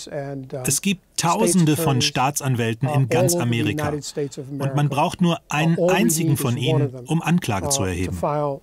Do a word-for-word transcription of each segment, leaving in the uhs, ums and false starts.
Es gibt Tausende von Staatsanwälten in ganz Amerika und man braucht nur einen einzigen von ihnen, um Anklage zu erheben.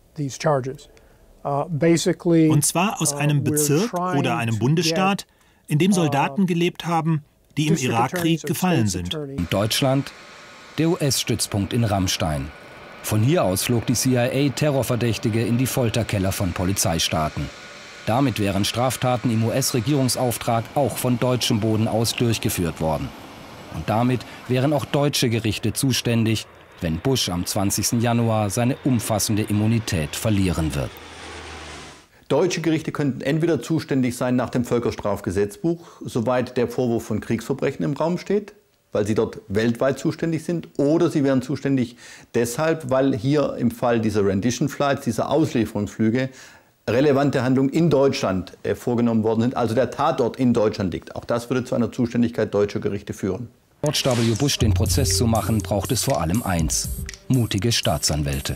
Und zwar aus einem Bezirk oder einem Bundesstaat, in dem Soldaten gelebt haben, die im Irakkrieg gefallen sind. In Deutschland der U S-Stützpunkt in Ramstein. Von hier aus flog die C I A Terrorverdächtige in die Folterkeller von Polizeistaaten. Damit wären Straftaten im U S-Regierungsauftrag auch von deutschem Boden aus durchgeführt worden. Und damit wären auch deutsche Gerichte zuständig, wenn Bush am zwanzigsten Januar seine umfassende Immunität verlieren wird. Deutsche Gerichte könnten entweder zuständig sein nach dem Völkerstrafgesetzbuch, soweit der Vorwurf von Kriegsverbrechen im Raum steht, weil sie dort weltweit zuständig sind, oder sie wären zuständig deshalb, weil hier im Fall dieser Rendition Flights, dieser Auslieferungsflüge, relevante Handlungen in Deutschland äh, vorgenommen worden sind, also der Tatort in Deutschland liegt. Auch das würde zu einer Zuständigkeit deutscher Gerichte führen. George W. Bush den Prozess zu machen, braucht es vor allem eins: mutige Staatsanwälte.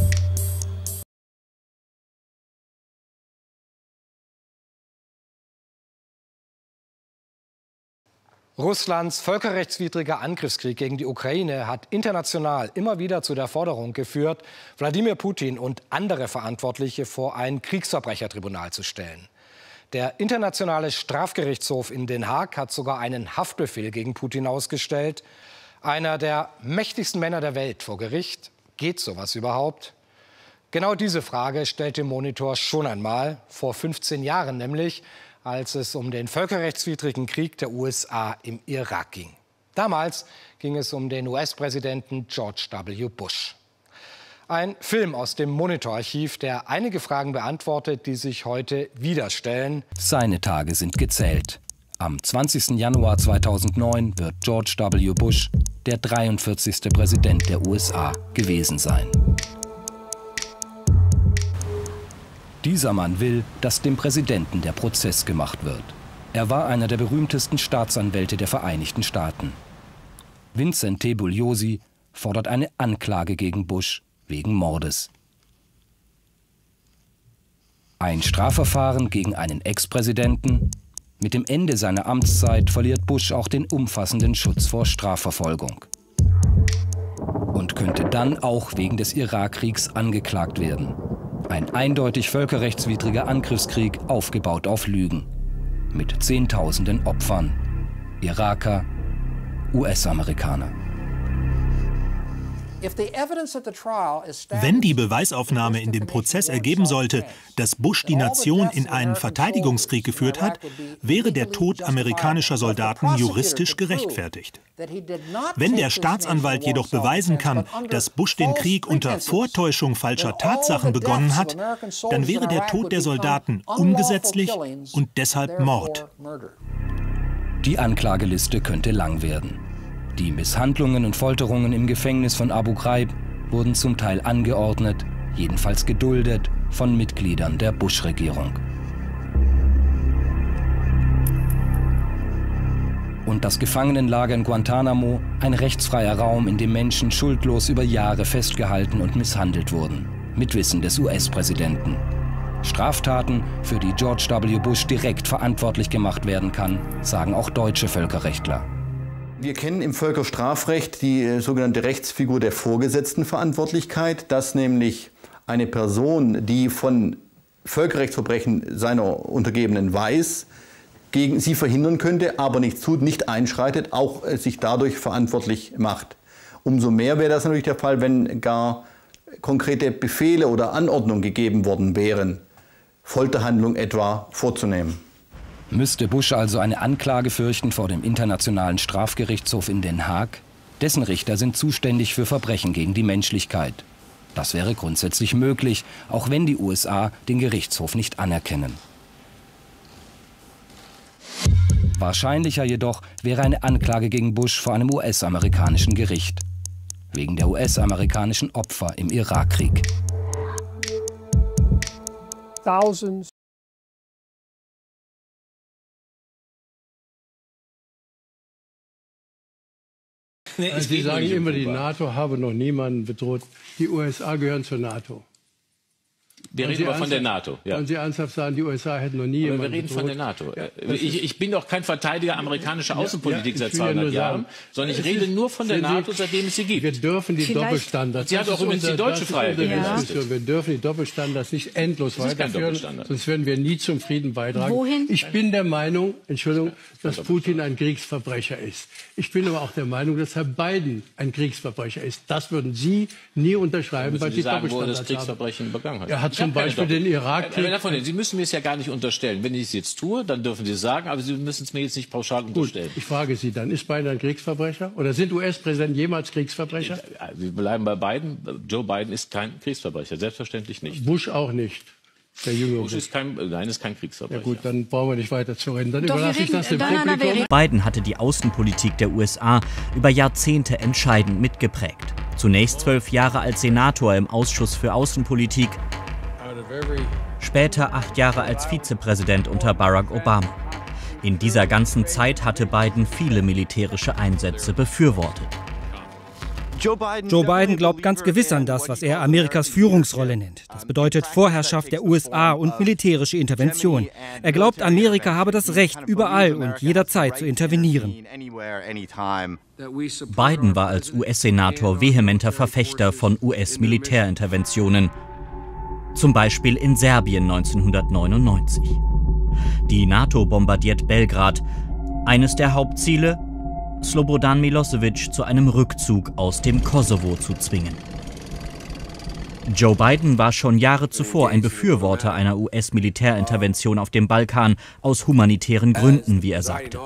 Russlands völkerrechtswidriger Angriffskrieg gegen die Ukraine hat international immer wieder zu der Forderung geführt, Wladimir Putin und andere Verantwortliche vor ein Kriegsverbrechertribunal zu stellen. Der Internationale Strafgerichtshof in Den Haag hat sogar einen Haftbefehl gegen Putin ausgestellt. Einer der mächtigsten Männer der Welt vor Gericht. Geht sowas überhaupt? Genau diese Frage stellte Monitor schon einmal, vor fünfzehn Jahren nämlich, als es um den völkerrechtswidrigen Krieg der U S A im Irak ging. Damals ging es um den U S-Präsidenten George W. Bush. Ein Film aus dem Monitor-Archiv, der einige Fragen beantwortet, die sich heute wieder stellen. Seine Tage sind gezählt. Am zwanzigsten Januar zweitausendneun wird George W. Bush der dreiundvierzigste Präsident der U S A gewesen sein. Dieser Mann will, dass dem Präsidenten der Prozess gemacht wird. Er war einer der berühmtesten Staatsanwälte der Vereinigten Staaten. Vincent T. Bugliosi fordert eine Anklage gegen Bush wegen Mordes. Ein Strafverfahren gegen einen Ex-Präsidenten? Mit dem Ende seiner Amtszeit verliert Bush auch den umfassenden Schutz vor Strafverfolgung. Und könnte dann auch wegen des Irakkriegs angeklagt werden. Ein eindeutig völkerrechtswidriger Angriffskrieg, aufgebaut auf Lügen. Mit Zehntausenden Opfern. Iraker, U S-Amerikaner. Wenn die Beweisaufnahme in dem Prozess ergeben sollte, dass Bush die Nation in einen Verteidigungskrieg geführt hat, wäre der Tod amerikanischer Soldaten juristisch gerechtfertigt. Wenn der Staatsanwalt jedoch beweisen kann, dass Bush den Krieg unter Vortäuschung falscher Tatsachen begonnen hat, dann wäre der Tod der Soldaten ungesetzlich und deshalb Mord. Die Anklageliste könnte lang werden. Die Misshandlungen und Folterungen im Gefängnis von Abu Ghraib wurden zum Teil angeordnet, jedenfalls geduldet, von Mitgliedern der Bush-Regierung. Und das Gefangenenlager in Guantanamo, ein rechtsfreier Raum, in dem Menschen schuldlos über Jahre festgehalten und misshandelt wurden, mit Wissen des U S-Präsidenten. Straftaten, für die George W. Bush direkt verantwortlich gemacht werden kann, sagen auch deutsche Völkerrechtler. Wir kennen im Völkerstrafrecht die äh, sogenannte Rechtsfigur der Vorgesetztenverantwortlichkeit, dass nämlich eine Person, die von Völkerrechtsverbrechen seiner Untergebenen weiß, gegen sie verhindern könnte, aber nichts tut, nicht einschreitet, auch äh, sich dadurch verantwortlich macht. Umso mehr wäre das natürlich der Fall, wenn gar konkrete Befehle oder Anordnungen gegeben worden wären, Folterhandlungen etwa vorzunehmen. Müsste Bush also eine Anklage fürchten vor dem Internationalen Strafgerichtshof in Den Haag? Dessen Richter sind zuständig für Verbrechen gegen die Menschlichkeit. Das wäre grundsätzlich möglich, auch wenn die U S A den Gerichtshof nicht anerkennen. Wahrscheinlicher jedoch wäre eine Anklage gegen Bush vor einem U S-amerikanischen Gericht. Wegen der U S-amerikanischen Opfer im Irakkrieg. Thousands. Nee, Sie sagen immer, die NATO habe noch niemanden bedroht. Die U S A gehören zur NATO. Wir reden aber von der NATO. Ja. Wollen Sie ernsthaft sagen, die U S A hätten noch nie aber jemanden wir reden bedroht? von der NATO. Ja, ich, ich bin doch kein Verteidiger amerikanischer Außenpolitik ja, ja, seit zweihundert ja Jahren, sondern ich rede nur von der NATO, seitdem es sie gibt. Wir dürfen die Vielleicht. Doppelstandards... Sie hat auch übrigens die deutsche Freiheit gewährleistet. Wir dürfen die Doppelstandards nicht endlos weiterführen, sonst werden wir nie zum Frieden beitragen. Wohin? Ich bin der Meinung, Entschuldigung, dass Putin ein Kriegsverbrecher ist. Ich bin aber auch der Meinung, dass Herr Biden ein Kriegsverbrecher ist. Das würden Sie nie unterschreiben, weil Sie die sagen, wo er Doppelstandards das Kriegsverbrechen begangen hat. Er hat zum Beispiel den Irakkrieg... Sie müssen mir es ja gar nicht unterstellen. Wenn ich es jetzt tue, dann dürfen Sie es sagen, aber Sie müssen es mir jetzt nicht pauschal unterstellen. Gut, ich frage Sie dann, ist Biden ein Kriegsverbrecher? Oder sind U S-Präsidenten jemals Kriegsverbrecher? Wir bleiben bei Biden. Joe Biden ist kein Kriegsverbrecher, selbstverständlich nicht. Bush auch nicht. Der Jüngere. Bush ist kein, nein, ist kein Kriegsverbrecher. Ja gut, dann brauchen wir nicht weiter zu reden. Dann Doch, überlasse ich reden, das dem nein, nein, Publikum. Biden hatte die Außenpolitik der U S A über Jahrzehnte entscheidend mitgeprägt. Zunächst zwölf Jahre als Senator im Ausschuss für Außenpolitik, später acht Jahre als Vizepräsident unter Barack Obama. In dieser ganzen Zeit hatte Biden viele militärische Einsätze befürwortet. Joe Biden glaubt ganz gewiss an das, was er Amerikas Führungsrolle nennt. Das bedeutet Vorherrschaft der U S A und militärische Intervention. Er glaubt, Amerika habe das Recht, überall und jederzeit zu intervenieren. Biden war als U S-Senator vehementer Verfechter von U S-Militärinterventionen. Zum Beispiel in Serbien neunzehnhundertneunundneunzig. Die NATO bombardiert Belgrad. Eines der Hauptziele? Slobodan Milosevic zu einem Rückzug aus dem Kosovo zu zwingen. Joe Biden war schon Jahre zuvor ein Befürworter einer U S-Militärintervention auf dem Balkan, aus humanitären Gründen, wie er sagte.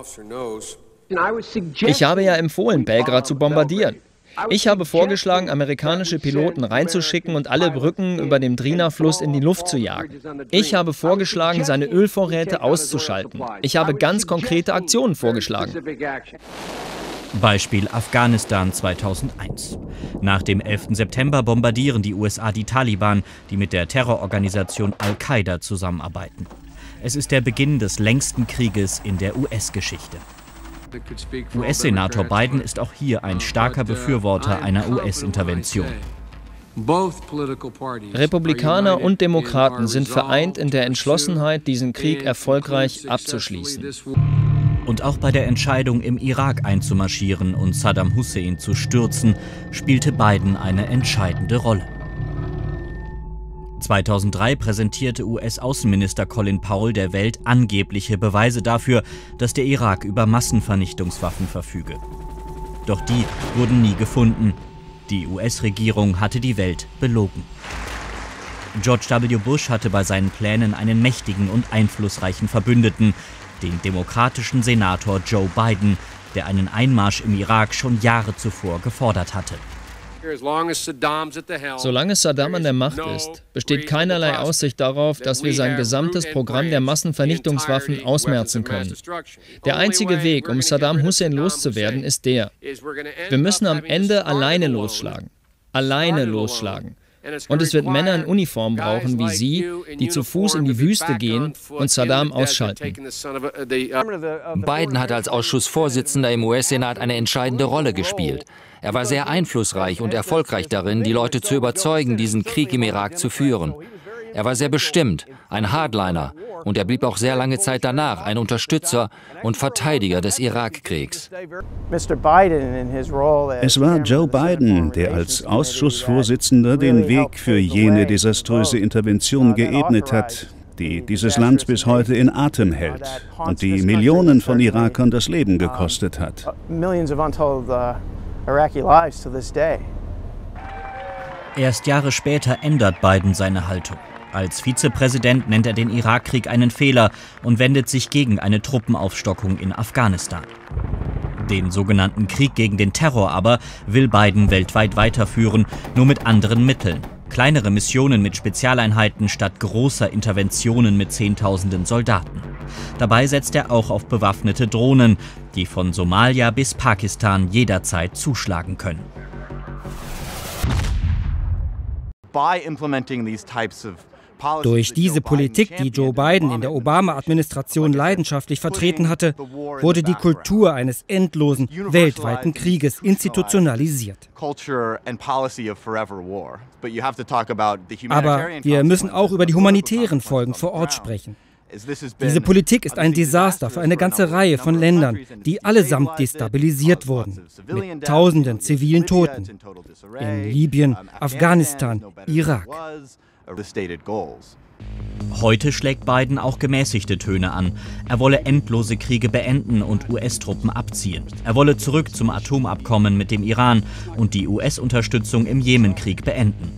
Ich habe ja empfohlen, Belgrad zu bombardieren. Ich habe vorgeschlagen, amerikanische Piloten reinzuschicken und alle Brücken über dem Drina-Fluss in die Luft zu jagen. Ich habe vorgeschlagen, seine Ölvorräte auszuschalten. Ich habe ganz konkrete Aktionen vorgeschlagen. Beispiel Afghanistan zweitausendeins. Nach dem elften September bombardieren die U S A die Taliban, die mit der Terrororganisation Al-Qaida zusammenarbeiten. Es ist der Beginn des längsten Krieges in der U S-Geschichte. U S-Senator Biden ist auch hier ein starker Befürworter einer U S-Intervention. Republikaner und Demokraten sind vereint in der Entschlossenheit, diesen Krieg erfolgreich abzuschließen. Und auch bei der Entscheidung, im Irak einzumarschieren und Saddam Hussein zu stürzen, spielte Biden eine entscheidende Rolle. zweitausenddrei präsentierte U S-Außenminister Colin Powell der Welt angebliche Beweise dafür, dass der Irak über Massenvernichtungswaffen verfüge. Doch die wurden nie gefunden. Die U S-Regierung hatte die Welt belogen. George W. Bush hatte bei seinen Plänen einen mächtigen und einflussreichen Verbündeten, den demokratischen Senator Joe Biden, der einen Einmarsch im Irak schon Jahre zuvor gefordert hatte. Solange Saddam an der Macht ist, besteht keinerlei Aussicht darauf, dass wir sein gesamtes Programm der Massenvernichtungswaffen ausmerzen können. Der einzige Weg, um Saddam Hussein loszuwerden, ist der: Wir müssen am Ende alleine losschlagen. Alleine losschlagen. Und es wird Männer in Uniform brauchen wie Sie, die zu Fuß in die Wüste gehen und Saddam ausschalten. Biden hat als Ausschussvorsitzender im U S-Senat eine entscheidende Rolle gespielt. Er war sehr einflussreich und erfolgreich darin, die Leute zu überzeugen, diesen Krieg im Irak zu führen. Er war sehr bestimmt, ein Hardliner, und er blieb auch sehr lange Zeit danach ein Unterstützer und Verteidiger des Irakkriegs. Es war Joe Biden, der als Ausschussvorsitzender den Weg für jene desaströse Intervention geebnet hat, die dieses Land bis heute in Atem hält und die Millionen von Irakern das Leben gekostet hat. Erst Jahre später ändert Biden seine Haltung. Als Vizepräsident nennt er den Irakkrieg einen Fehler und wendet sich gegen eine Truppenaufstockung in Afghanistan. Den sogenannten Krieg gegen den Terror aber will Biden weltweit weiterführen, nur mit anderen Mitteln. Kleinere Missionen mit Spezialeinheiten statt großer Interventionen mit Zehntausenden Soldaten. Dabei setzt er auch auf bewaffnete Drohnen, die von Somalia bis Pakistan jederzeit zuschlagen können. Durch diese Politik, die Joe Biden in der Obama-Administration leidenschaftlich vertreten hatte, wurde die Kultur eines endlosen, weltweiten Krieges institutionalisiert. Aber wir müssen auch über die humanitären Folgen vor Ort sprechen. Diese Politik ist ein Desaster für eine ganze Reihe von Ländern, die allesamt destabilisiert wurden, mit tausenden zivilen Toten in Libyen, Afghanistan, Irak. Heute schlägt Biden auch gemäßigte Töne an. Er wolle endlose Kriege beenden und U S-Truppen abziehen. Er wolle zurück zum Atomabkommen mit dem Iran und die U S-Unterstützung im Jemenkrieg beenden.